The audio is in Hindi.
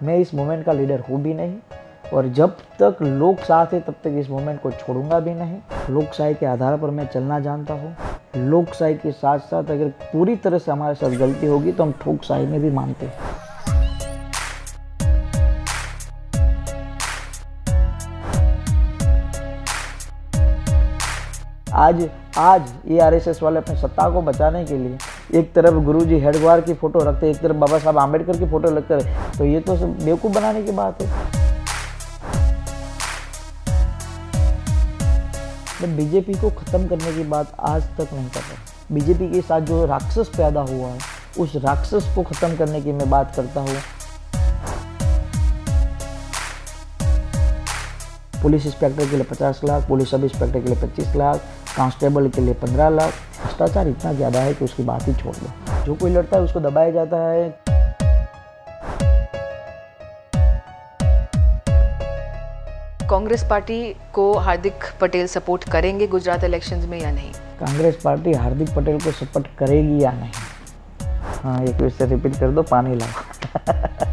मैं इस मूवमेंट का लीडर हूँ भी नहीं, और जब तक लोग साथ है तब तक इस मूवमेंट को छोड़ूंगा भी नहीं। लोकशाही के आधार पर मैं चलना जानता हूँ। लोकशाही के साथ साथ अगर पूरी तरह से हमारे साथ गलती होगी तो हम ठोकशाही में भी मानते हैं। आज ये आरएसएस वाले अपनी सत्ता को बचाने के लिए एक तरफ गुरुजी हेडगेवार की फोटो रखते, एक तरफ बाबा साहब आम्बेडकर की फोटो रखते रहे, तो ये तो सब बेवकूफ़ बनाने की बात है। मैं बीजेपी को ख़त्म करने की बात आज तक नहीं कर रहा। बीजेपी के साथ जो राक्षस पैदा हुआ है उस राक्षस को ख़त्म करने की मैं बात करता हूँ। पुलिस इंस्पेक्टर के लिए 50 लाख, पुलिस सब इंस्पेक्टर के लिए 25 लाख, कांस्टेबल के लिए 15 लाख। भ्रष्टाचार इतना ज़्यादा है कि उसकी बात ही छोड़ दो। जो कोई लड़ता है उसको दबाया जाता है। कांग्रेस पार्टी को हार्दिक पटेल सपोर्ट करेंगे गुजरात इलेक्शंस में या नहीं? कांग्रेस पार्टी हार्दिक पटेल को सपोर्ट करेगी या नहीं? हाँ, एक फिर से रिपीट कर दो, पानी लाओ।